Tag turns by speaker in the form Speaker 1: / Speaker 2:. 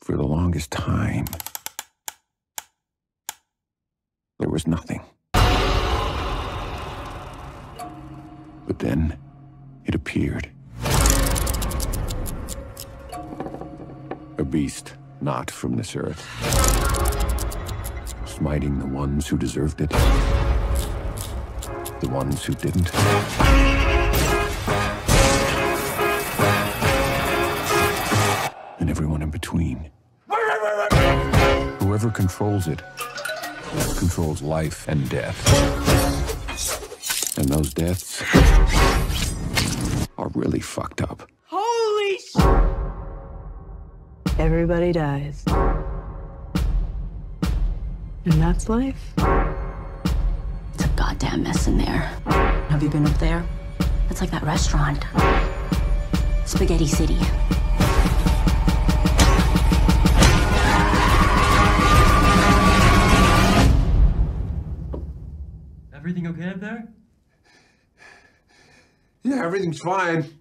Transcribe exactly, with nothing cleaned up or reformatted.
Speaker 1: For the longest time, there was nothing. But then, it appeared. A beast not from this earth, smiting the ones who deserved it, the ones who didn't. And everyone in between. Whoever controls it controls life and death. And those deaths are really fucked up.
Speaker 2: Holy sh! Everybody dies. And that's life.
Speaker 3: It's a goddamn mess in there. Have you been up there? It's like that restaurant. Spaghetti City.
Speaker 4: Everything okay up there?
Speaker 1: Yeah, everything's fine.